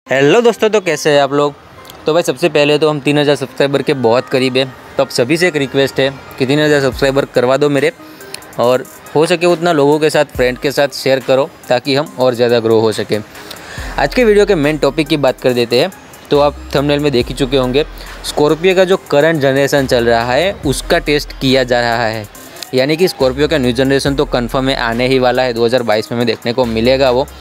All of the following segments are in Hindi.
हेलो दोस्तों, तो कैसे हैं आप लोग। तो भाई सबसे पहले तो हम 3000 सब्सक्राइबर के बहुत करीब है। तो अब सभी से एक रिक्वेस्ट है कि 3000 सब्सक्राइबर करवा दो मेरे, और हो सके उतना लोगों के साथ, फ्रेंड के साथ शेयर करो ताकि हम और ज़्यादा ग्रो हो सके। आज के वीडियो के मेन टॉपिक की बात कर देते हैं। तो आप थंबनेल में देख ही चुके होंगे, स्कॉर्पियो का जो करंट जनरेशन चल रहा है उसका टेस्ट किया जा रहा है। यानी कि स्कॉर्पियो का न्यू जनरेशन तो कन्फर्म है, आने ही वाला है, 2022 में हमें देखने को मिलेगा वो।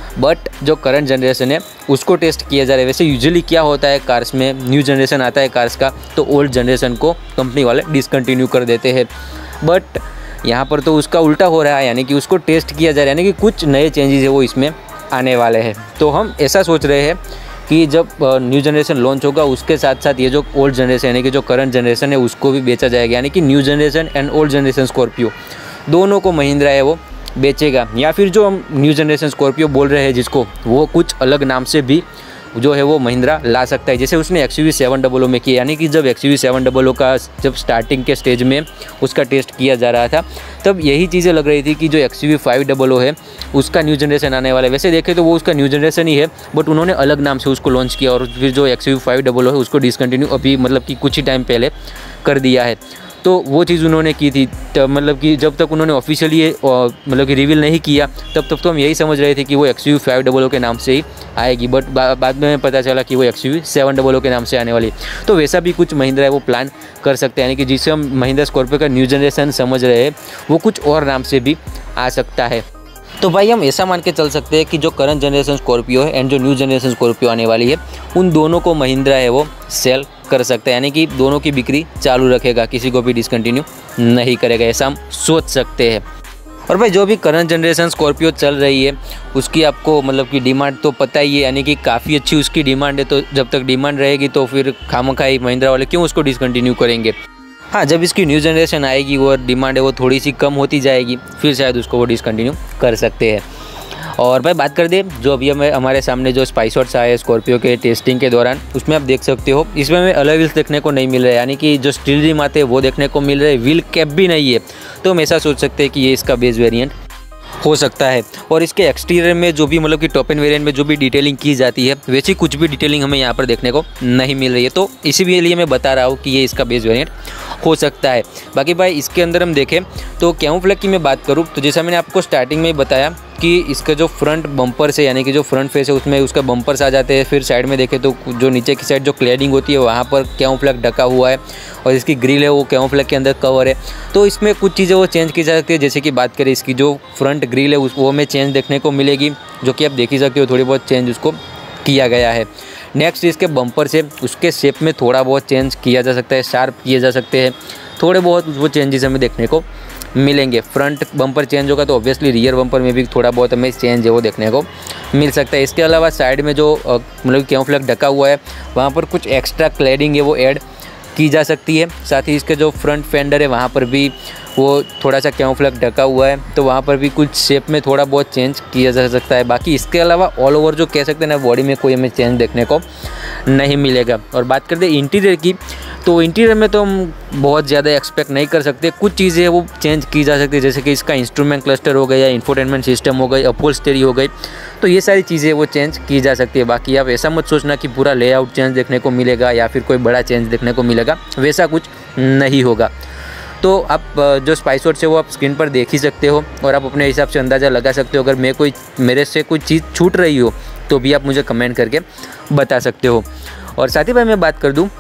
बट जो करंट जनरेशन है उसको टेस्ट किया जा रहा है। वैसे यूजुअली क्या होता है, कार्स में न्यू जनरेशन आता है कार्स का तो ओल्ड जनरेशन को कंपनी वाले डिसकंटिन्यू कर देते हैं। बट यहाँ पर तो उसका उल्टा हो रहा है, यानी कि उसको टेस्ट किया जा रहा है, यानी कि कुछ नए चेंजेस है वो इसमें आने वाले हैं। तो हम ऐसा सोच रहे हैं कि जब न्यू जनरेशन लॉन्च होगा उसके साथ साथ ये जो ओल्ड जनरेशन यानी कि जो करंट जनरेशन है उसको भी बेचा जाएगा। यानी कि new generation and old generation Scorpio दोनों को महिंद्रा है वो बेचेगा। या फिर जो हम न्यू जनरेशन स्कॉर्पियो बोल रहे हैं जिसको, वो कुछ अलग नाम से भी जो है वो महिंद्रा ला सकता है, जैसे उसने XUV 700 में किया। यानी कि जब XUV 700 का जब स्टार्टिंग के स्टेज में उसका टेस्ट किया जा रहा था तब यही चीज़ें लग रही थी कि जो XUV 500 है उसका न्यू जनरेशन आने वाला है। वैसे देखें तो वो उसका न्यू जनरेशन ही है, बट उन्होंने अलग नाम से उसको लॉन्च किया, और फिर जो XUV 500 है उसको डिसकंटिन्यू अभी मतलब कि कुछ ही टाइम पहले कर दिया है। तो वो चीज़ उन्होंने की थी, मतलब कि जब तक उन्होंने ऑफिशियली मतलब कि रिवील नहीं किया तब तक तो हम यही समझ रहे थे कि वो XUV 500 के नाम से ही आएगी। बट बाद में पता चला कि वो XUV 700 के नाम से आने वाली। तो वैसा भी कुछ महिंद्रा है वो प्लान कर सकते हैं, यानी कि जिसे हम महिंद्रा स्कॉर्पियो का न्यू जनरेशन समझ रहे हैं वो कुछ और नाम से भी आ सकता है। तो भाई हम ऐसा मान के चल सकते हैं कि जो करंट जनरेशन स्कॉर्पियो है एंड जो न्यू जनरेशन स्कॉर्पियो आने वाली है उन दोनों को महिंद्रा है वो सेल कर सकते हैं, यानी कि दोनों की बिक्री चालू रखेगा, किसी को भी डिसकंटिन्यू नहीं करेगा, ऐसा हम सोच सकते हैं। और भाई जो भी करंट जनरेशन स्कॉर्पियो चल रही है उसकी आपको मतलब कि डिमांड तो पता ही है, यानी कि काफ़ी अच्छी उसकी डिमांड है। तो जब तक डिमांड रहेगी तो फिर खामखाई महिंद्रा वाले क्यों उसको डिसकंटिन्यू करेंगे। हाँ, जब इसकी न्यू जनरेशन आएगी वो डिमांड है वो थोड़ी सी कम होती जाएगी, फिर शायद उसको वो डिसकंटिन्यू कर सकते हैं। और भाई बात कर दे जो अभी हमारे सामने जो स्पाइसवर्ड्स आए स्कॉर्पियो के टेस्टिंग के दौरान, उसमें आप देख सकते हो इसमें हमें अलॉय व्हील्स देखने को नहीं मिल रहा है, यानी कि जो स्टील रिम आते हैं वो देखने को मिल रहे हैं, व्हील कैप भी नहीं है। तो हम ऐसा सोच सकते हैं कि ये इसका बेस वेरिएंट हो सकता है। और इसके एक्सटीरियर में जो भी मतलब कि टॉप एंड वेरिएंट में जो भी डिटेलिंग की जाती है वैसी कुछ भी डिटेलिंग हमें यहाँ पर देखने को नहीं मिल रही है। तो इसी लिए मैं बता रहा हूँ कि ये इसका बेस वेरिएंट हो सकता है। बाकी भाई इसके अंदर हम देखें तो कैमोफ्लेज की मैं बात करूँ तो जैसा मैंने आपको स्टार्टिंग में ही बताया कि इसका जो फ्रंट बम्पर से यानी कि जो फ्रंट फेस है उसमें उसका बम्पर्स आ जाते हैं। फिर साइड में देखें तो जो नीचे की साइड जो क्लैडिंग होती है वहाँ पर कैमोफ्लेज ढका हुआ है, और इसकी ग्रिल है वो कैमोफ्लेज के अंदर कवर है। तो इसमें कुछ चीज़ें वो चेंज की जा सकती है, जैसे कि बात करें इसकी जो फ्रंट ग्रिल है वो हमें चेंज देखने को मिलेगी, जो कि आप देख ही सकते हो थोड़ी बहुत चेंज उसको किया गया है। नेक्स्ट इसके बम्पर से उसके शेप में थोड़ा बहुत चेंज किया जा सकता है, शार्प किए जा सकते हैं, थोड़े बहुत वो चेंजेस हमें देखने को मिलेंगे। फ्रंट बम्पर चेंज होगा तो ऑब्वियसली रियर बम्पर में भी थोड़ा बहुत हमें चेंज है वो देखने को मिल सकता है। इसके अलावा साइड में जो मतलब कैमोफ्लेज ढका हुआ है वहाँ पर कुछ एक्स्ट्रा क्लैडिंग है वो ऐड की जा सकती है। साथ ही इसके जो फ्रंट फेंडर है वहाँ पर भी वो थोड़ा सा कैमोफ्लेज ढका हुआ है, तो वहाँ पर भी कुछ शेप में थोड़ा बहुत चेंज किया जा सकता है। बाकी इसके अलावा ऑल ओवर जो कह सकते हैं ना बॉडी में कोई हमें चेंज देखने को नहीं मिलेगा। और बात करते हैं इंटीरियर की, तो इंटीरियर में तो हम बहुत ज़्यादा एक्सपेक्ट नहीं कर सकते। कुछ चीज़ें वो चेंज की जा सकती है, जैसे कि इसका इंस्ट्रूमेंट क्लस्टर हो गया, इंफोटेनमेंट सिस्टम हो गई, अपहोल्स्टरी हो गई, तो ये सारी चीज़ें वो चेंज की जा सकती है। बाकी आप ऐसा मत सोचना कि पूरा लेआउट चेंज देखने को मिलेगा या फिर कोई बड़ा चेंज देखने को मिलेगा, वैसा कुछ नहीं होगा। तो आप जो स्पाइसवर्ड्स है वो आप स्क्रीन पर देख ही सकते हो और आप अपने हिसाब से अंदाज़ा लगा सकते हो। अगर मेरे से कोई चीज़ छूट रही हो तो भी आप मुझे कमेंट करके बता सकते हो। और साथ ही भाई मैं बात कर दूं,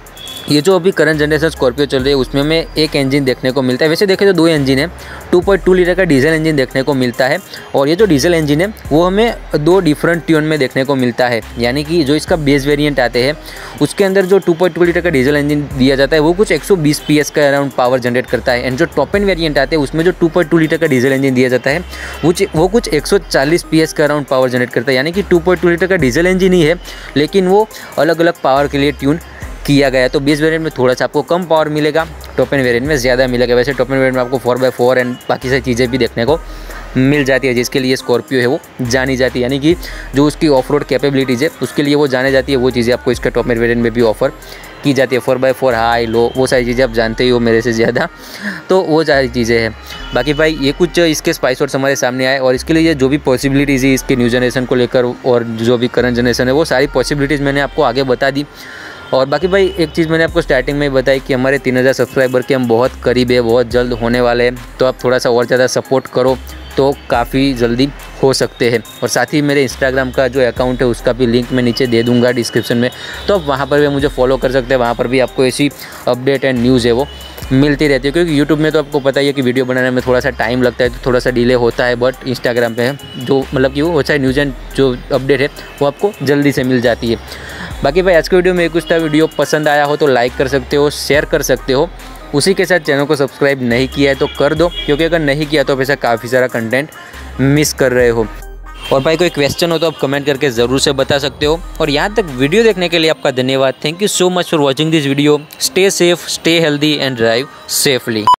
ये जो अभी करंट जनरेशन स्कॉर्पियो चल रही है उसमें हमें एक इंजन देखने को मिलता है। वैसे देखें तो दो इंजन है, 2.2 लीटर का डीजल इंजन देखने को मिलता है, और ये जो डीजल इंजन है वो हमें दो डिफरेंट ट्यून में देखने को मिलता है। यानी कि जो इसका बेस वेरिएंट आते हैं उसके अंदर जो 2.2 लीटर का डीजल इंजन दिया जाता है वो कुछ 120 PS का अराउंड पावर जनरेट करता है। एंड जो टॉप एंड वेरिएंट आते हैं उसमें जो 2.2 लीटर का डीजल इंजन दिया जाता है वो कुछ 140 PS का अराउंड पावर जनरेट करता है। यानी कि 2.2 लीटर का डीजल इंजन ही है, लेकिन वो अलग अलग पावर के लिए ट्यून किया गया है। तो बेस वेरिएंट में थोड़ा सा आपको कम पावर मिलेगा, टॉप एंड वेरिएंट में ज़्यादा मिलेगा। वैसे टॉप एंड वेरिएंट में आपको 4x4 एंड बाकी सारी चीज़ें भी देखने को मिल जाती है, जिसके लिए स्कॉर्पियो है वो जानी जाती है, यानी कि जो उसकी ऑफ रोड कैपेबिलिटीज़ है उसके लिए वो जाने जाती है। वो चीज़ें आपको इसका टॉप वेरिएंट में भी ऑफर की जाती है। 4x4 हाई लो वो सारी चीज़ें आप जानते ही हो मेरे से ज़्यादा, तो वो सारी चीज़ें हैं। बाकी भाई ये कुछ इसके स्पाइस वर्ड्स हमारे सामने आए, और इसके लिए जो भी पॉसिबिलिटीज़ है इसके न्यू जनरेशन को लेकर और जो भी करंट जनरेशन है वो सारी पॉसिबिलिटीज़ मैंने आपको आगे बता दी। और बाकी भाई एक चीज़ मैंने आपको स्टार्टिंग में बताई कि हमारे 3000 सब्सक्राइबर के हम बहुत करीब है, बहुत जल्द होने वाले हैं, तो आप थोड़ा सा और ज़्यादा सपोर्ट करो तो काफ़ी जल्दी हो सकते हैं। और साथ ही मेरे इंस्टाग्राम का जो अकाउंट है उसका भी लिंक मैं नीचे दे दूंगा डिस्क्रिप्शन में, तो आप वहाँ पर भी मुझे फॉलो कर सकते हैं। वहाँ पर भी आपको ऐसी अपडेट एंड न्यूज़ है वो मिलती रहती है, क्योंकि यूट्यूब में तो आपको पता ही है कि वीडियो बनाने में थोड़ा सा टाइम लगता है, तो थोड़ा सा डिले होता है, बट इंस्टाग्राम पे जो मतलब कि वो अच्छा न्यूज़ एंड जो अपडेट है वो आपको जल्दी से मिल जाती है। बाकी भाई आज के वीडियो में कुछ था, वीडियो पसंद आया हो तो लाइक कर सकते हो, शेयर कर सकते हो, उसी के साथ चैनल को सब्सक्राइब नहीं किया है तो कर दो, क्योंकि अगर नहीं किया तो आप ऐसा काफ़ी सारा कंटेंट मिस कर रहे हो। और भाई कोई क्वेश्चन हो तो आप कमेंट करके ज़रूर से बता सकते हो। और यहाँ तक वीडियो देखने के लिए आपका धन्यवाद। Thank you so much for watching this video. Stay safe, stay healthy and drive safely.